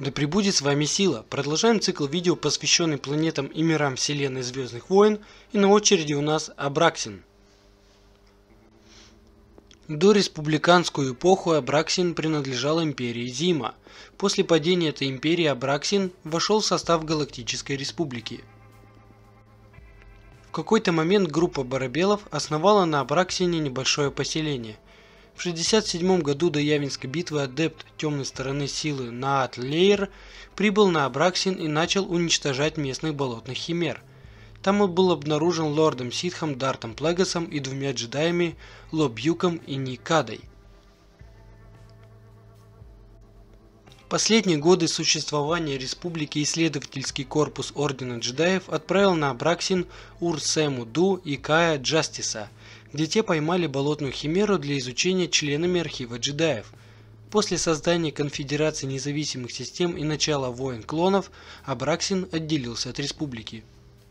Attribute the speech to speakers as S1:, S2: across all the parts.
S1: Да пребудет с вами сила! Продолжаем цикл видео, посвященный планетам и мирам вселенной Звездных войн, и на очереди у нас Абраксин. В дореспубликанскую эпоху Абраксин принадлежал империи Зима. После падения этой империи Абраксин вошел в состав Галактической Республики. В какой-то момент группа барабелов основала на Абраксине небольшое поселение. В 67 году до Явинской битвы адепт темной стороны силы Наат Лейр прибыл на Абраксин и начал уничтожать местных болотных химер. Там он был обнаружен лордом Ситхом Дартом Плегасом и двумя джедаями Ло Бьюком и Никадой. В последние годы существования республики исследовательский корпус Ордена Джедаев отправил на Абраксин Ур-Сэму Ду и Кая Джастиса, где те поймали болотную химеру для изучения членами архива джедаев. После создания Конфедерации независимых систем и начала войн клонов Абраксин отделился от республики.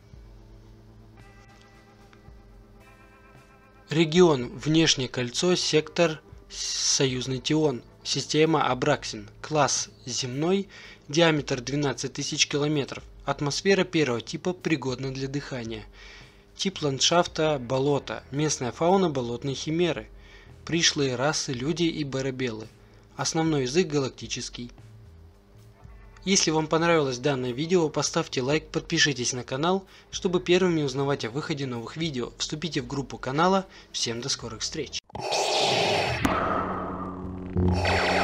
S1: Регион Внешнее кольцо, сектор Союзный Тион, система Абраксин, класс земной, диаметр 12 тысяч километров, атмосфера первого типа пригодна для дыхания. Тип ландшафта – болото, местная фауна – болотные химеры, пришлые расы – люди и барабелы, основной язык – галактический. Если вам понравилось данное видео, поставьте лайк, подпишитесь на канал, чтобы первыми узнавать о выходе новых видео, вступите в группу канала, всем до скорых встреч!